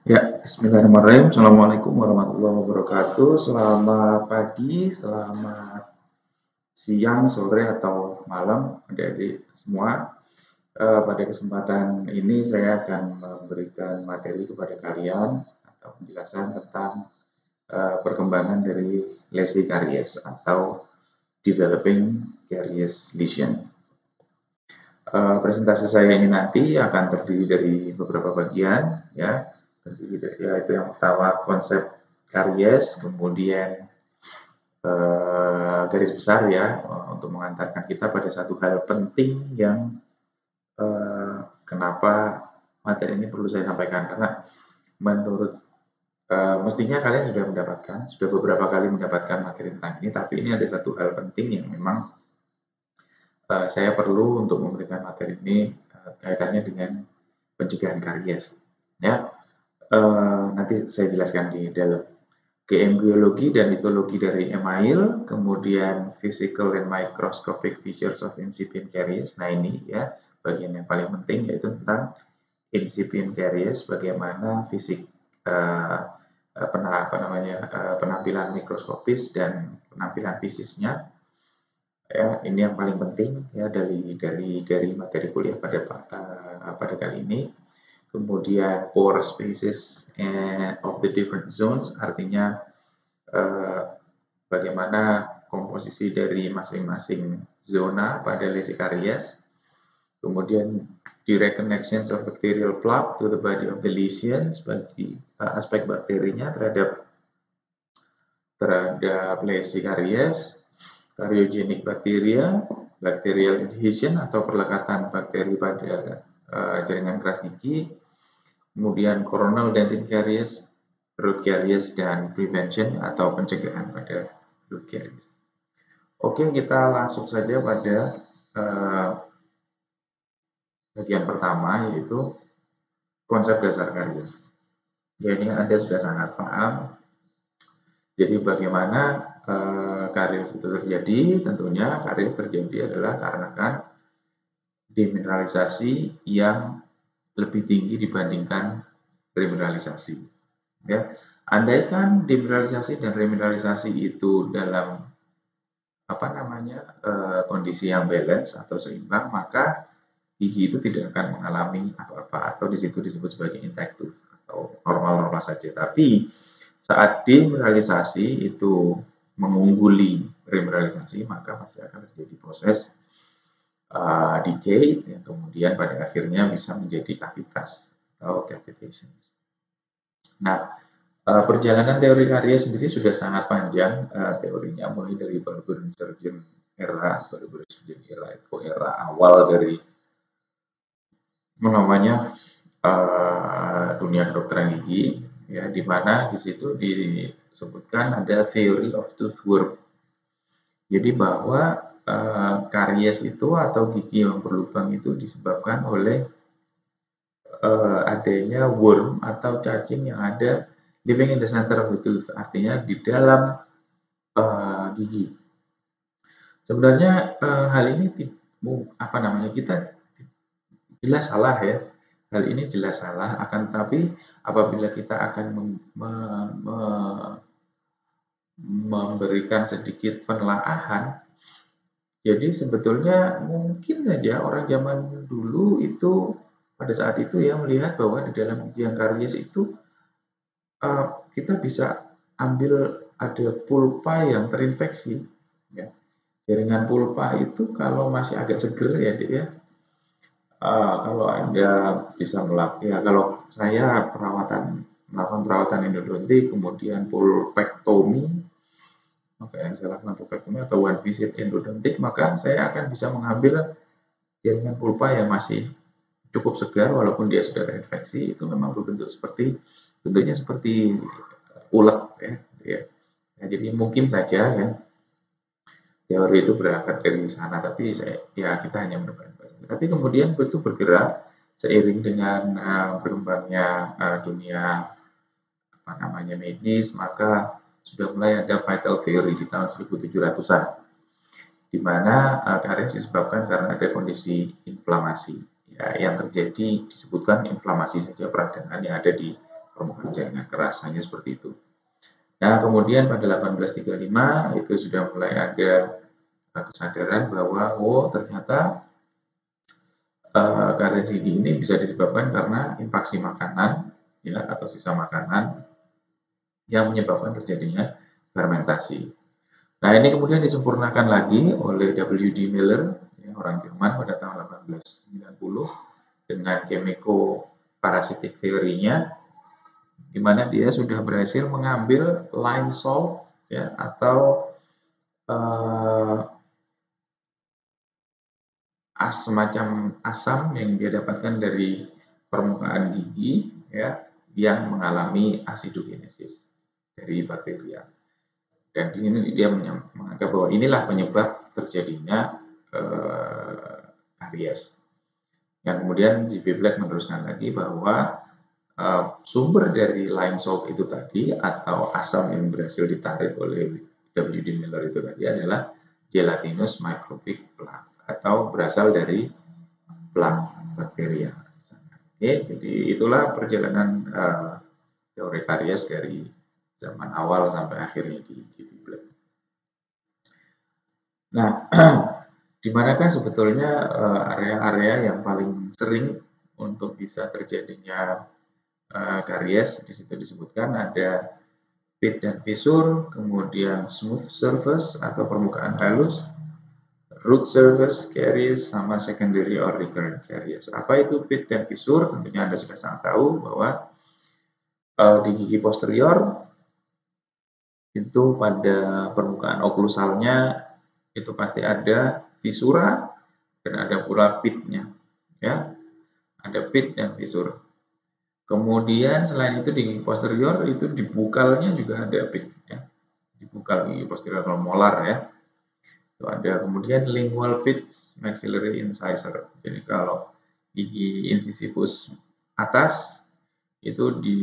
Ya, bismillahirrahmanirrahim. Assalamualaikum warahmatullahi wabarakatuh. Selamat pagi, selamat siang, sore, atau malam, adik-adik semua. Pada kesempatan ini saya akan memberikan materi kepada kalian atau penjelasan tentang perkembangan dari Lazy Caries atau Developing Caries Lesion. Presentasi saya ini nanti akan terdiri dari beberapa bagian, ya, yaitu yang pertama konsep karies, kemudian garis besar ya untuk mengantarkan kita pada satu hal penting yang kenapa materi ini perlu saya sampaikan karena menurut mestinya kalian sudah beberapa kali mendapatkan materi tentang ini, tapi ini ada satu hal penting yang memang saya perlu untuk memberikan materi ini kaitannya dengan pencegahan karies. Ya, nanti saya jelaskan di dalam keembriologi dan histologi dari email, kemudian physical and microscopic features of incipient caries. Nah ini ya bagian yang paling penting yaitu tentang incipient caries, bagaimana fisik penampilan mikroskopis dan penampilan fisisnya. Ya, ini yang paling penting ya dari materi kuliah pada kali ini. Kemudian pore spaces of the different zones, artinya bagaimana komposisi dari masing-masing zona pada lesi karies. Kemudian direct connections of bacterial plaque to the body of the lesions, bagi aspek bakterinya terhadap lesi karies, karyogenik bakteria, bacterial adhesion atau perlekatan bakteri pada jaringan keras gigi, kemudian coronal dentin caries, root caries, dan prevention atau pencegahan pada root caries. Oke, kita langsung saja pada bagian pertama, yaitu konsep dasar karies. Jadi Anda sudah sangat paham. Jadi bagaimana karies itu terjadi? Tentunya karies terjadi adalah karena demineralisasi yang lebih tinggi dibandingkan remineralisasi. Ya, andaikan demineralisasi dan remineralisasi itu dalam kondisi yang balance atau seimbang, maka gigi itu tidak akan mengalami apa-apa atau di situ disebut sebagai intact tooth atau normal-normal saja. Tapi saat demineralisasi itu mengungguli remineralisasi, maka pasti akan terjadi proses decay yang kemudian pada akhirnya bisa menjadi kavitas atau cavitation. Nah, perjalanan teori karies sendiri sudah sangat panjang teorinya, mulai dari Barber Surgeon era itu era awal dari dunia kedokteran gigi, ya, di mana di situ disebutkan ada theory of tooth worm. Jadi bahwa karies itu atau gigi yang berlubang itu disebabkan oleh adanya worm atau cacing yang ada living in the center of the tooth, artinya di dalam gigi. Sebenarnya hal ini kita jelas salah ya. Hal ini jelas salah, akan tetapi apabila kita akan memberikan sedikit penelaahan, jadi sebetulnya mungkin saja orang zaman dulu itu pada saat itu ya melihat bahwa di dalam gigi yang karies itu kita bisa ambil ada pulpa yang terinfeksi. Ya. Jaringan pulpa itu kalau masih agak seger ya, Dek, ya. Kalau Anda bisa kalau saya melakukan perawatan endodontik, kemudian pulpektomi, atau one visit endodontik, maka saya akan bisa mengambil jaringan pulpa yang masih cukup segar walaupun dia sudah terinfeksi. Itu memang bentuknya seperti ulet ya. Nah, jadi mungkin saja ya teori itu berangkat dari sana, tapi kita hanya menemukan. Tapi kemudian itu bergerak seiring dengan berkembangnya dunia medis, maka sudah mulai ada vital theory di tahun 1700-an, di mana karies disebabkan karena ada kondisi inflamasi ya, yang terjadi, disebutkan inflamasi saja peradangan yang ada di permukaan jaringan keras, hanya seperti itu. Nah, kemudian pada 1835 itu sudah mulai ada kesadaran bahwa ternyata karies gigi ini bisa disebabkan karena infeksi makanan ya atau sisa makanan yang menyebabkan terjadinya fermentasi. Nah, ini kemudian disempurnakan lagi oleh W.D. Miller, ya, orang Jerman pada tahun 1890 dengan chemico-parasitic teorinya, di mana dia sudah berhasil mengambil lime salt ya atau semacam asam yang dia dapatkan dari permukaan gigi ya yang mengalami acidogenesis dari bakteria. Dan di sini dia menganggap bahwa inilah penyebab terjadinya karies. Yang kemudian J.B. Black meneruskan lagi bahwa sumber dari lime salt itu tadi atau asam yang berhasil ditarik oleh W.D. Miller itu tadi adalah gelatinous microbic plaque atau berasal dari plaque bakteria. Oke, jadi itulah perjalanan teori karies dari zaman awal sampai akhirnya di J.B. Black. Nah, di manakah sebetulnya area-area yang paling sering untuk bisa terjadinya karies? Di situ disebutkan ada pit dan fissure, kemudian smooth surface atau permukaan halus, root surface caries, sama secondary or recurrent caries. Apa itu pit dan fissure? Tentunya Anda sudah sangat tahu bahwa di gigi posterior itu pada permukaan oklusalnya itu pasti ada fisura dan ada pula pitnya, ya, ada pit dan fissure. Kemudian selain itu di gigi posterior itu di bukalnya juga ada pit, ya, di bukal gigi posterior molar ya. Itu ada kemudian lingual pits, maxillary incisor. Jadi kalau gigi incisivus atas itu di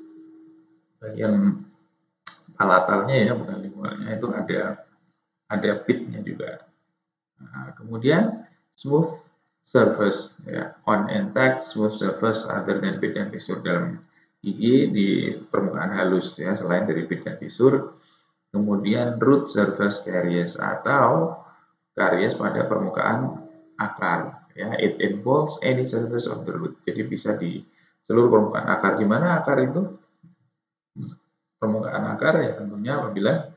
bagian palatalnya ya, bukan lingualnya, itu ada pitnya juga. Nah, kemudian smooth surface ya, on intact smooth surface other than pit and fissure dalam gigi di permukaan halus ya selain dari pit dan fissure. Kemudian root surface caries atau karies pada permukaan akar ya, it involves any surface of the root. Jadi bisa di seluruh permukaan akar. Di mana akar itu? Permukaan akar ya tentunya apabila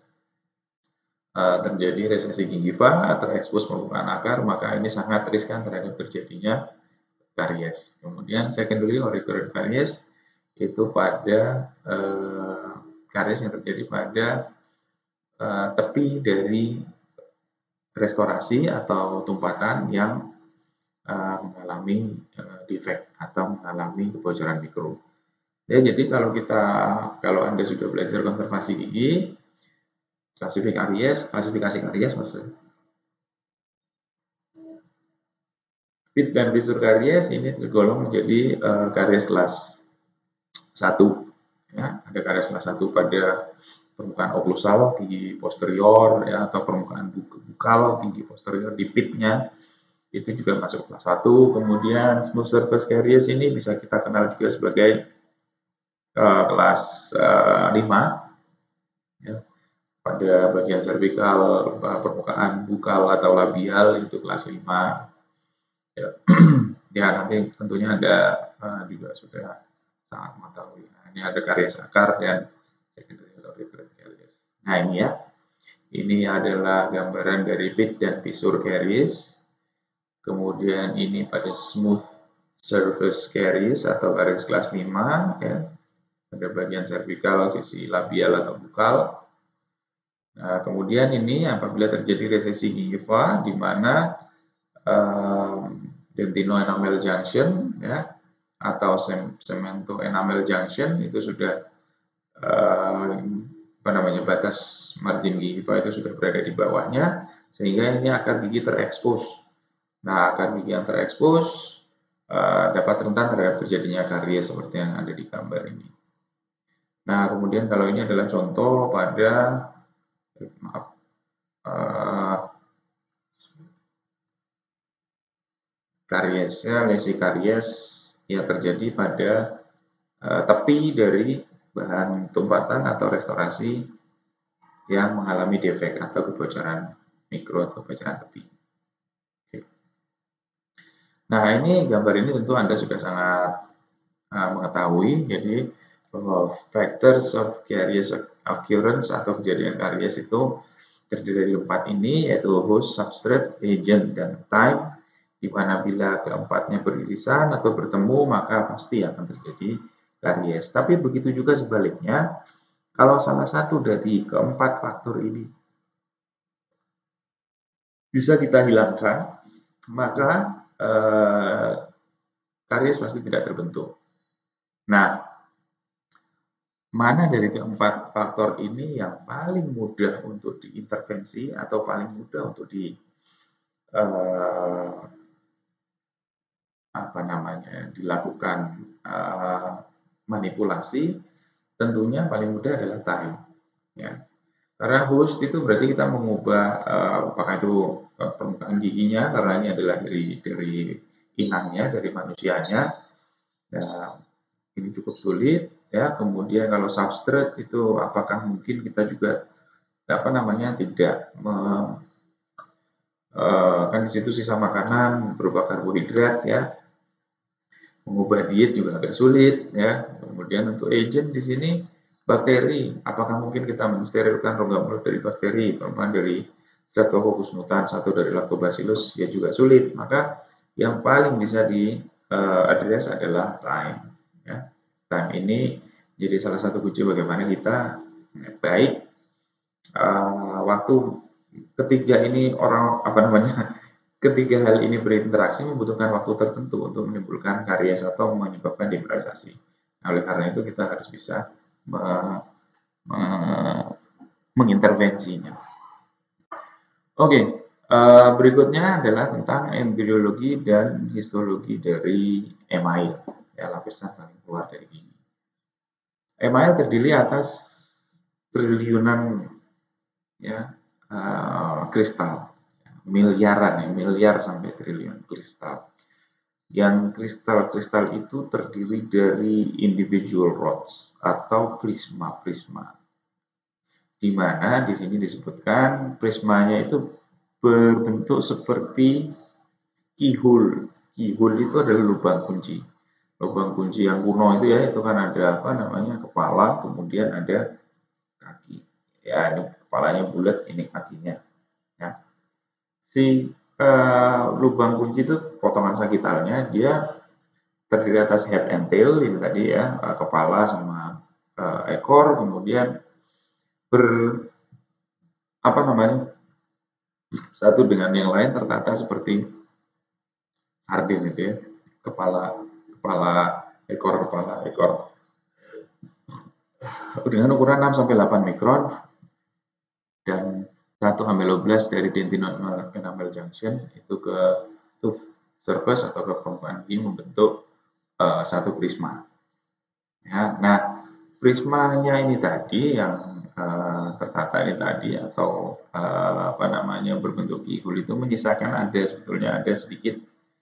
terjadi resesi gingiva, terekspos permukaan akar, maka ini sangat riskan terhadap terjadinya karies. Kemudian secondary or recurrent karies itu pada karies yang terjadi pada tepi dari restorasi atau tumpatan yang mengalami defect atau mengalami kebocoran mikro. Ya, jadi kalau Anda sudah belajar konservasi gigi, klasifikasi karies maksudnya. Pit dan fissure karies ini tergolong menjadi karies kelas 1. Ya, ada karies kelas 1 pada permukaan oklusal gigi posterior ya atau permukaan bukal gigi posterior di pitnya itu juga masuk kelas 1. Kemudian smooth surface caries ini bisa kita kenal juga sebagai kelas 5 ya. Pada bagian servikal permukaan bukal atau labial itu kelas 5 ya. Ya nanti tentunya ada juga sudah sangat mengetahui. Nah, ini ada karies akar dan secondary caries. Nah ini ya, ini adalah gambaran dari pit dan fissure caries. Kemudian ini pada smooth surface caries atau karies kelas 5 ya. Pada bagian servikal sisi labial atau bukal. Nah, kemudian ini apabila terjadi resesi gingiva di mana dentino enamel junction ya atau cemento enamel junction itu sudah batas margin gingiva itu sudah berada di bawahnya sehingga ini akar gigi terekspos. Nah, akar gigi yang terekspos dapat rentan terhadap terjadinya karies seperti yang ada di gambar ini. Nah, kemudian kalau ini adalah contoh pada karies ya, lesi karies yang terjadi pada tepi dari bahan tumpatan atau restorasi yang mengalami defek atau kebocoran mikro atau kebocoran tepi. Nah, ini gambar ini tentu Anda sudah sangat mengetahui, jadi bahwa factors of caries occurrence atau kejadian karies itu terdiri dari 4 ini, yaitu host, substrate, agent, dan time, di mana bila keempatnya beririsan atau bertemu, maka pasti akan terjadi karies. Tapi begitu juga sebaliknya, kalau salah satu dari keempat faktor ini bisa kita hilangkan, maka karies pasti tidak terbentuk. Nah, mana dari keempat faktor ini yang paling mudah untuk diintervensi atau paling mudah untuk dilakukan manipulasi? Tentunya paling mudah adalah time. Ya. Karena host itu berarti kita mengubah apakah itu permukaan giginya, karena ini adalah dari inangnya, dari manusianya. Nah, ini cukup sulit ya. Kemudian kalau substrate itu apakah mungkin kita juga tidak kan di situ sisa makanan berupa karbohidrat ya. Mengubah diet juga agak sulit ya. Kemudian untuk agent di sini bakteri, apakah mungkin kita mensterilkan rongga mulut dari bakteri, terutama dari Streptococcus mutans atau dari Lactobacillus, ya juga sulit. Maka yang paling bisa address adalah time. Ya. Time ini jadi salah satu kunci bagaimana kita baik waktu ketiga ini ketiga hal ini berinteraksi membutuhkan waktu tertentu untuk menimbulkan karies atau menyebabkan demineralisasi. Nah, oleh karena itu kita harus bisa mengintervensinya. Oke, berikutnya adalah tentang embriologi dan histologi dari email, ya, lapisan paling keluar dari ini. Email terdiri atas triliunan ya kristal, miliar sampai triliun kristal. Yang kristal-kristal itu terdiri dari individual rods atau prisma-prisma. Di mana di sini disebutkan prismanya itu berbentuk seperti keyhole. Keyhole itu adalah lubang kunci. Lubang kunci yang kuno itu ya, itu kan ada kepala, kemudian ada kaki. Ya, ini kepalanya bulat, ini kakinya. Ya. Si lubang kunci itu potongan sagitalnya dia terdiri atas head and tail ini tadi ya, kepala sama ekor, kemudian satu dengan yang lain tertata seperti sardin itu ya, kepala ekor dengan ukuran 6 sampai 8 mikron dan satu ameloblast dari dentine enamel junction itu ke tooth surface atau ke permukaan gigi membentuk satu prisma. Ya, nah, prismanya ini tadi yang tertata ini tadi atau berbentuk keyhole itu menyisakan sebetulnya ada sedikit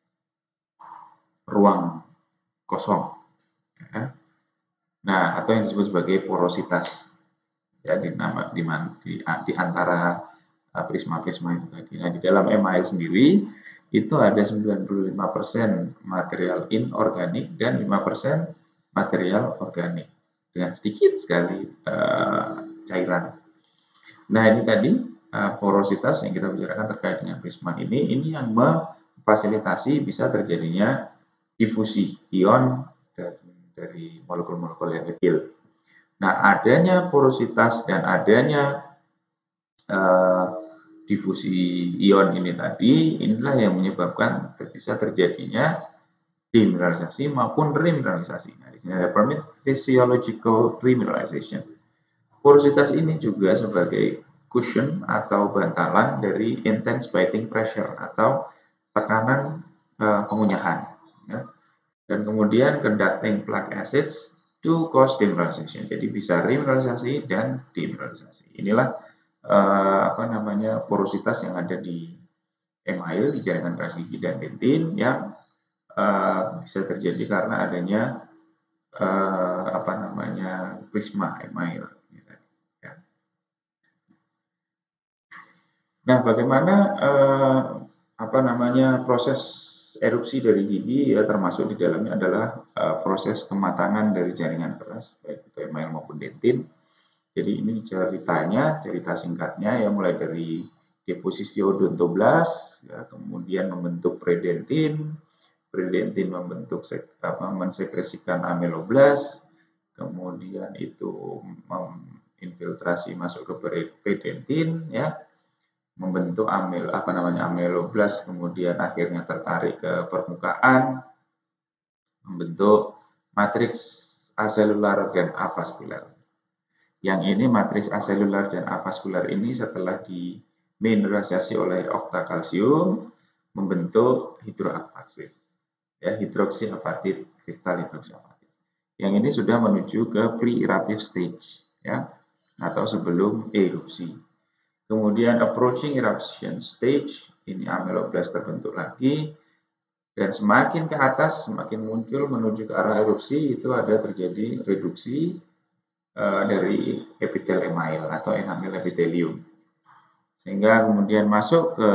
ruang kosong. Ya. Nah, atau yang disebut sebagai porositas ya di antara prisma-prisma itu tadi. Nah, di dalam email sendiri itu ada 95% material inorganik dan 5% material organik dengan sedikit sekali cairan. Nah, ini tadi porositas yang kita bicarakan terkait dengan prisma ini yang memfasilitasi bisa terjadinya difusi ion dari molekul-molekul yang kecil. Nah, adanya porositas dan adanya difusi ion ini tadi, inilah yang menyebabkan bisa terjadinya demineralisasi maupun remineralisasi. Nah, di sini ada permit physiological remineralization. Porositas ini juga sebagai cushion atau bantalan dari intense biting pressure atau tekanan pengunyahan. Ya. Dan kemudian conducting plaque acids to cause demineralization. Jadi bisa remineralisasi dan demineralisasi. Inilah porositas yang ada di email, di jaringan keras gigi dan dentin yang bisa terjadi karena adanya prisma email. Ya. Nah, bagaimana proses erupsi dari gigi, ya termasuk di dalamnya adalah proses kematangan dari jaringan keras baik itu email maupun dentin. Jadi ini cerita singkatnya ya, mulai dari deposisi odontoblast, ya, kemudian membentuk predentin, membentuk mensekresikan ameloblast, kemudian itu menginfiltrasi masuk ke predentin, ya, membentuk ameloblast, kemudian akhirnya tertarik ke permukaan, membentuk matriks aselular dan avaskular. Yang ini matriks aselular dan avaskular ini setelah dimineralisasi oleh oktakalsium membentuk hidroapatit, ya, hidroksiapatit, kristal hidroksiapatit. Yang ini sudah menuju ke pre-eruptive stage, ya, atau sebelum erupsi. Kemudian approaching eruption stage, ini ameloblast terbentuk lagi, dan semakin ke atas, semakin muncul menuju ke arah erupsi, itu ada terjadi reduksi dari epitel email atau enamel epitelium, sehingga kemudian masuk ke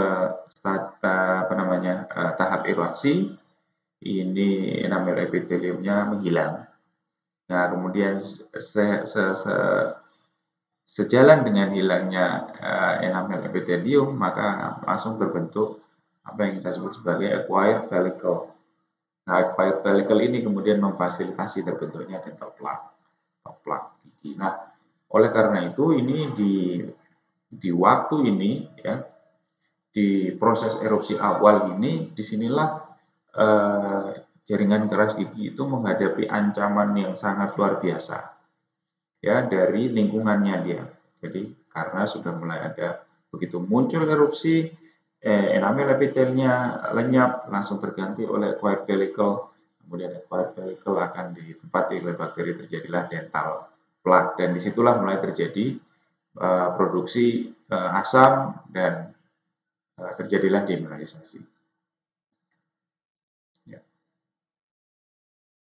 tahap erupsi. Ini enamel epiteliumnya menghilang. Nah, kemudian sejalan dengan hilangnya enamel epitelium, maka langsung terbentuk apa yang kita sebut sebagai acquired pellicle. Nah, acquired pellicle ini kemudian memfasilitasi terbentuknya dental plaque gigi. Nah, oleh karena itu ini di waktu ini, ya, di proses erupsi awal ini, disinilah jaringan keras gigi itu menghadapi ancaman yang sangat luar biasa, ya, dari lingkungannya dia. Jadi karena sudah mulai ada, begitu muncul erupsi, enamel epitelnya lenyap, langsung terganti oleh acquired pellicle. Kemudian acquired pellicle akan ditempati oleh bakteri, terjadilah dental plaque, dan disitulah mulai terjadi produksi asam dan terjadilah demineralisasi.